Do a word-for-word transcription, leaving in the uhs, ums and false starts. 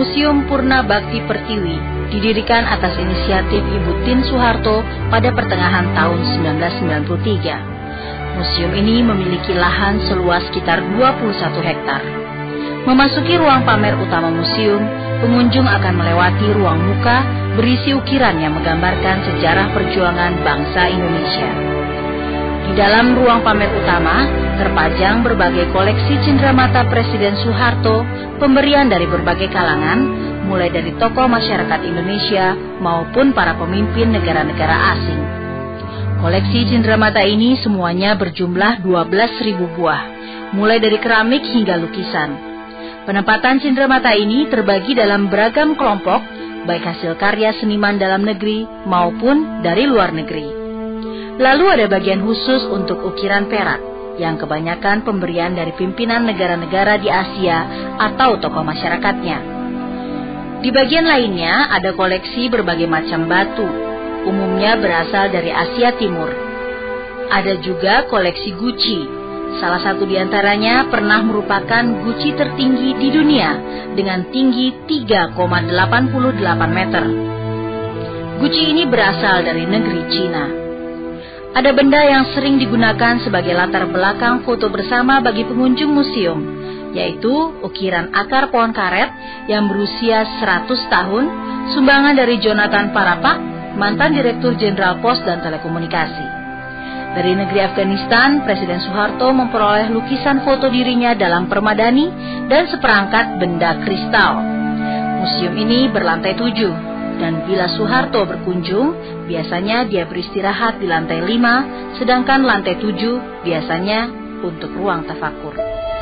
Museum Purna Bakti Pertiwi didirikan atas inisiatif Ibu Tien Soeharto pada pertengahan tahun sembilan belas sembilan puluh tiga. Museum ini memiliki lahan seluas sekitar dua puluh satu hektar. Memasuki ruang pamer utama museum, pengunjung akan melewati ruang muka berisi ukiran yang menggambarkan sejarah perjuangan bangsa Indonesia. Di dalam ruang pamer utama, terpajang berbagai koleksi cenderamata Presiden Soeharto, pemberian dari berbagai kalangan, mulai dari tokoh masyarakat Indonesia maupun para pemimpin negara-negara asing. Koleksi cenderamata ini semuanya berjumlah dua belas ribu buah, mulai dari keramik hingga lukisan. Penempatan cenderamata ini terbagi dalam beragam kelompok, baik hasil karya seniman dalam negeri maupun dari luar negeri. Lalu ada bagian khusus untuk ukiran perak, yang kebanyakan pemberian dari pimpinan negara-negara di Asia atau tokoh masyarakatnya. Di bagian lainnya ada koleksi berbagai macam batu, umumnya berasal dari Asia Timur. Ada juga koleksi guci, salah satu di antaranya pernah merupakan guci tertinggi di dunia dengan tinggi tiga koma delapan delapan meter. Guci ini berasal dari negeri Cina. Ada benda yang sering digunakan sebagai latar belakang foto bersama bagi pengunjung museum, yaitu ukiran akar pohon karet yang berusia seratus tahun, sumbangan dari Jonathan Parapak, mantan Direktur Jenderal Pos dan Telekomunikasi. Dari negeri Afghanistan, Presiden Soeharto memperoleh lukisan foto dirinya dalam permadani dan seperangkat benda kristal. Museum ini berlantai tujuh. Dan bila Soeharto berkunjung, biasanya dia beristirahat di lantai lima, sedangkan lantai tujuh biasanya untuk ruang tafakur.